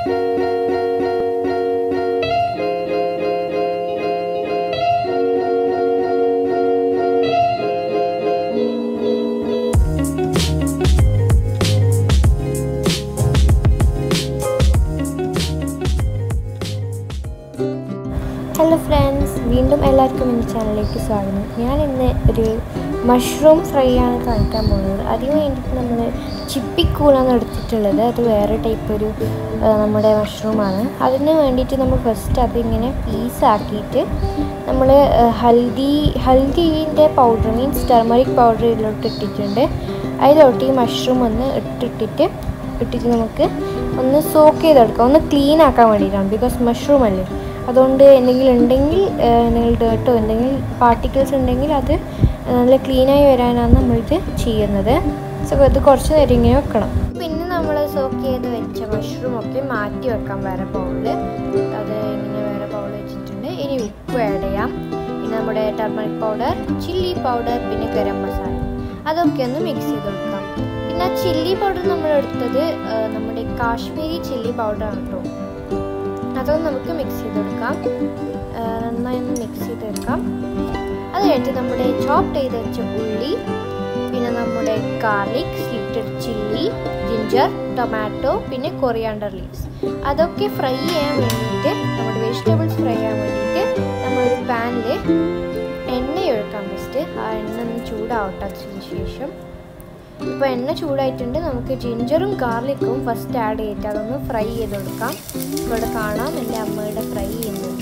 Hello friends, വീണ്ടും എല്ലാവർക്കും എൻ്റെ ചാനലിലേക്ക് സ്വാഗതം. ഞാൻ ഇന്ന് ഒരു മഷ്റൂം ഫ്രൈ ആണ് കാണിക്കാൻ പോകുന്നത്. അതിന് വേണ്ടിയിട്ട് നമ്മൾ ചിപ്പിക്കൂളാണ് എടുത്തിട്ടുള്ളത്. അത് വേറെ ടൈപ്പ് ഒരു നമ്മുടെ മഷ്റൂമാണ്. അതിന് വേണ്ടിയിട്ട് നമ്മൾ ഫസ്റ്റ് അതിങ്ങനെ പീസാക്കിയിട്ട് നമ്മൾ ഹൽദീൻ്റെ പൗഡർ മീൻസ് ടർമറിക് പൗഡർ ഇതിലോട്ട് ഇട്ടിട്ടുണ്ട്. അതിലോട്ട് ഈ മഷ്റൂം ഒന്ന് ഇട്ടിട്ട് നമുക്ക് ഒന്ന് സോക്ക് ചെയ്തെടുക്കാം, ഒന്ന് ക്ലീൻ ആക്കാൻ വേണ്ടിയിട്ടാണ്. ബിക്കോസ് മഷ്റൂം അല്ലേ, അതുകൊണ്ട് എന്തെങ്കിലും ഉണ്ടെങ്കിൽ ഡേർട്ടോ എന്തെങ്കിലും പാർട്ടിക്കിൾസ് ഉണ്ടെങ്കിൽ അത് നല്ല ക്ലീനായി വരാനാണ് നമ്മളിത് ചെയ്യുന്നത്. സോ ഇത് കുറച്ച് നേരം ഇങ്ങനെ വെക്കണം. പിന്നെ നമ്മൾ സോക്ക് ചെയ്ത് വെച്ച മഷ്റൂമൊക്കെ മാറ്റി വെക്കാം വേറെ ബൗളിൽ. അത് ഇങ്ങനെ വേറെ ബൗൾ വെച്ചിട്ടുണ്ട്. ഇനി ഉപ്പ് ആഡ് ചെയ്യാം, പിന്നെ നമ്മുടെ ടർമറിക് പൗഡർ, ചില്ലി പൗഡർ, പിന്നെ ഗരം മസാല, അതൊക്കെ ഒന്ന് മിക്സ് ചെയ്ത് കൊടുക്കാം. പിന്നെ ആ ചില്ലി പൗഡർ നമ്മൾ എടുത്തത് നമ്മുടെ കാശ്മീരി ചില്ലി പൗഡറാണ് കേട്ടോ. അതൊന്ന് നമുക്ക് മിക്സ് ചെയ്ത് കൊടുക്കാം, നന്നായി ഒന്ന് മിക്സ് ചെയ്തെടുക്കാം. അത് കഴിഞ്ഞിട്ട് നമ്മുടെ ചോപ്പ് ചെയ്ത് വെച്ച ഉള്ളി, പിന്നെ നമ്മുടെ garlic, slitted chilli, ginger, tomato, പിന്നെ കൊറിയാണ്ടർ ലീവ്സ്, അതൊക്കെ ഫ്രൈ ചെയ്യാൻ വേണ്ടിയിട്ട്, നമ്മുടെ വെജിറ്റബിൾസ് ഫ്രൈ ചെയ്യാൻ വേണ്ടിയിട്ട് നമ്മളൊരു പാനിൽ എണ്ണ ഒഴിക്കാം. ഫസ്റ്റ് ആ എണ്ണ ഒന്ന് ചൂടാവട്ടെ. അതിന് ശേഷം ഇപ്പോൾ എണ്ണ ചൂടായിട്ടുണ്ട്. നമുക്ക് ജിഞ്ചറും ഗാർലിക്കും ഫസ്റ്റ് ആഡ് ചെയ്തിട്ട് അതൊന്ന് ഫ്രൈ ചെയ്ത് കൊടുക്കാം. ഇവിടെ കാണാം എൻ്റെ അമ്മയുടെ ഫ്രൈ ചെയ്യുന്നുണ്ട്.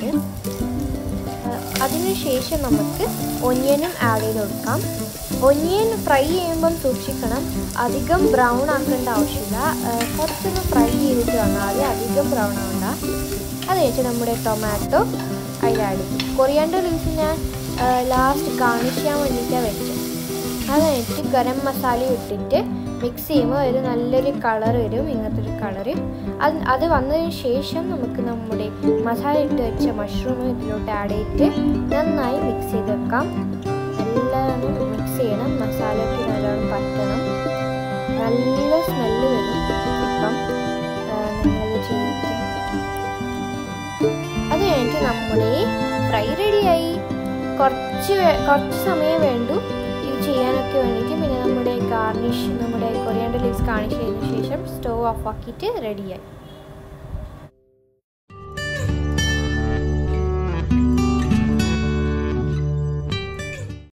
അതിനുശേഷം നമുക്ക് ഒനിയനും ആഡ് ചെയ്ത് കൊടുക്കാം. ഒനിയൻ ഫ്രൈ ചെയ്യുമ്പം സൂക്ഷിക്കണം, അധികം ബ്രൗൺ ആക്കേണ്ട ആവശ്യമില്ല. കുറച്ചൊന്ന് ഫ്രൈ ചെയ്തിട്ട് വന്നാൽ അധികം ബ്രൗൺ ആവണ്ട. അത് കഴിഞ്ഞിട്ട് നമ്മുടെ ടൊമാറ്റോ അതിൽ ആഡ് ചെയ്യും. കൊറിയാണ്ടർ ലീവ്സ് ഞാൻ ലാസ്റ്റ് ഗാർണിഷ് ചെയ്യാൻ വേണ്ടിയിട്ടാണ് വെച്ചത്. അത് കഴിഞ്ഞിട്ട് ഗരം മസാല ഇട്ടിട്ട് മിക്സ് ചെയ്യുമ്പോൾ ഒരു നല്ലൊരു കളർ വരും, ഇങ്ങനത്തെ ഒരു കളറ്. അത് വന്നതിന് ശേഷം നമുക്ക് നമ്മുടെ മസാല ഇട്ട് വെച്ച മഷ്റൂം ഇതിലോട്ട് ആഡ് ചെയ്തിട്ട് നന്നായി മിക്സ് ചെയ്ത് വെക്കാം. നല്ലോണം മിക്സ് ചെയ്യണം, മസാലയ്ക്ക് നല്ലോണം പറ്റണം. നല്ല സ്മെല്ല് വരും ഇപ്പം നിങ്ങളത് ചെയ്തിട്ട്. അത് കഴിഞ്ഞിട്ട് നമ്മുടെ ഫ്രൈ റെഡിയായി. കുറച്ച് സമയം വേണ്ടു ചെയ്യാനൊക്കെ വേണ്ടിയിട്ട്. പിന്നെ നമ്മുടെ കൊറിയാണ്ടർ ലീവ്സ് ഗാർണിഷ് ചെയ്തതിന് ശേഷം സ്റ്റവ് ഓഫ് ആക്കിയിട്ട് റെഡിയായി.